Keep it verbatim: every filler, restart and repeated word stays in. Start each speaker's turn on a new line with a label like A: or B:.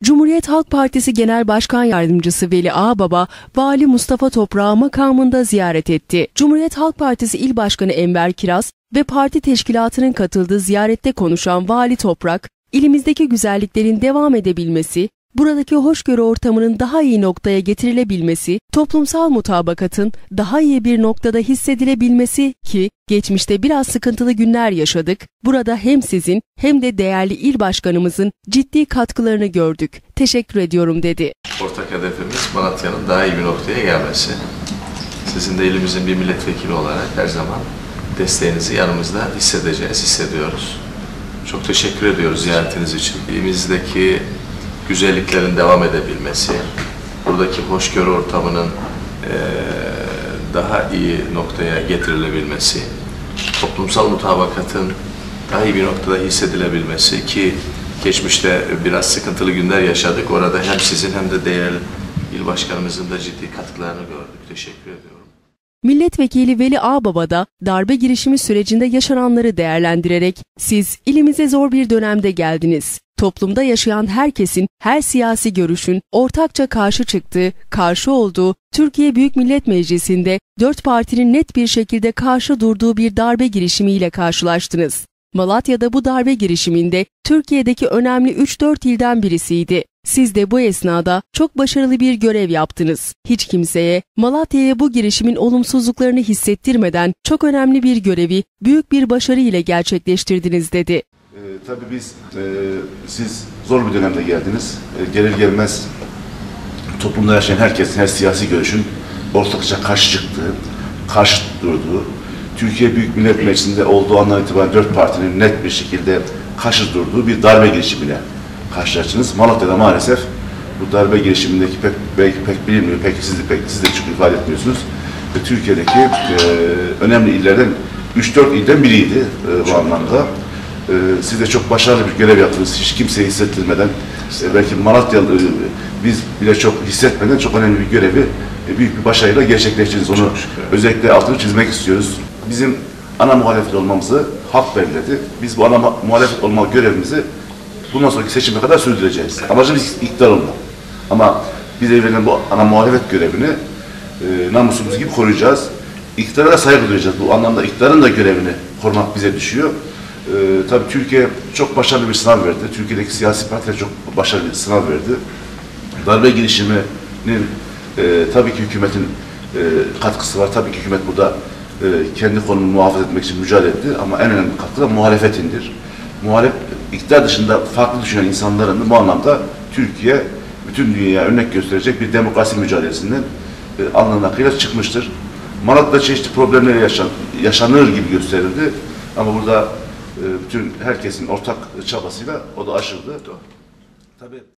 A: Cumhuriyet Halk Partisi Genel Başkan Yardımcısı Veli Ağbaba, Vali Mustafa Toprak'ı makamında ziyaret etti. Cumhuriyet Halk Partisi İl Başkanı Enver Kiraz ve parti teşkilatının katıldığı ziyarette konuşan Vali Toprak, ilimizdeki güzelliklerin devam edebilmesi, buradaki hoşgörü ortamının daha iyi noktaya getirilebilmesi, toplumsal mutabakatın daha iyi bir noktada hissedilebilmesi ki geçmişte biraz sıkıntılı günler yaşadık, burada hem sizin hem de değerli il başkanımızın ciddi katkılarını gördük. Teşekkür ediyorum dedi.
B: Ortak hedefimiz Malatya'nın daha iyi bir noktaya gelmesi. Sizin de ilimizin bir milletvekili olarak her zaman desteğinizi yanımızda hissedeceğiz, hissediyoruz. Çok teşekkür ediyoruz ziyaretiniz için. İlimizdeki güzelliklerin devam edebilmesi, buradaki hoşgörü ortamının e, daha iyi noktaya getirilebilmesi, toplumsal mutabakatın daha iyi bir noktada hissedilebilmesi ki geçmişte biraz sıkıntılı günler yaşadık. Orada hem sizin hem de değerli il başkanımızın da ciddi katkılarını gördük. Teşekkür ediyorum.
A: Milletvekili Veli Ağbaba da darbe girişimi sürecinde yaşananları değerlendirerek siz ilimize zor bir dönemde geldiniz. Toplumda yaşayan herkesin, her siyasi görüşün ortakça karşı çıktığı, karşı olduğu, Türkiye Büyük Millet Meclisi'nde dört partinin net bir şekilde karşı durduğu bir darbe girişimiyle karşılaştınız. Malatya'da bu darbe girişiminde Türkiye'deki önemli üç dört ilden birisiydi. Siz de bu esnada çok başarılı bir görev yaptınız. Hiç kimseye, Malatya'ya bu girişimin olumsuzluklarını hissettirmeden çok önemli bir görevi büyük bir başarı ile gerçekleştirdiniz dedi.
C: Ee, tabii biz, e, siz zor bir dönemde geldiniz. E, gelir gelmez toplumda yaşayan herkesin, her siyasi görüşün ortakça karşı çıktığı, karşı durduğu, Türkiye Büyük Millet Meclisi'nde olduğu andan itibaren dört partinin net bir şekilde karşı durduğu bir darbe girişimiyle karşılaştınız. Malatya'da maalesef bu darbe girişimindeki pek, belki pek bilinmiyor, pek siz de, pek, siz de çok ifade etmiyorsunuz. Ve Türkiye'deki e, önemli illerden, üç dört ilden biriydi e, bu anlamda. E, siz de çok başarılı bir görev yaptınız, hiç kimseyi hissettirmeden. E, belki Malatyalı, e, biz bile çok hissetmeden çok önemli bir görevi e, büyük bir başarıyla gerçekleştirdiniz. Onu özellikle altını çizmek istiyoruz. Bizim ana muhalefet olmamızı halk belirledi. Biz bu ana muhalefet olma görevimizi bundan sonraki seçime kadar sürdüreceğiz. Amacımız iktidar olmak. Ama bize verilen bu ana muhalefet görevini e, namusumuz gibi koruyacağız. İktidara da saygı duyacağız. Bu anlamda iktidarın da görevini korumak bize düşüyor. E, tabii Türkiye çok başarılı bir sınav verdi. Türkiye'deki siyasi partiler çok başarılı bir sınav verdi. Darbe girişiminin e, tabii ki hükümetin e, katkısı var. Tabii ki hükümet burada e, kendi konumunu muhafaza etmek için mücadele etti. Ama en önemli katkı da muhalefetindir. Muhalef, iktidar dışında farklı düşünen insanların da bu anlamda Türkiye bütün dünyaya örnek gösterecek bir demokrasi mücadelesinden e, alnının akıyla çıkmıştır. Malatya'da çeşitli problemler yaşan, yaşanır gibi gösterildi ama burada e, bütün herkesin ortak çabasıyla o da aşıldı. Tabii.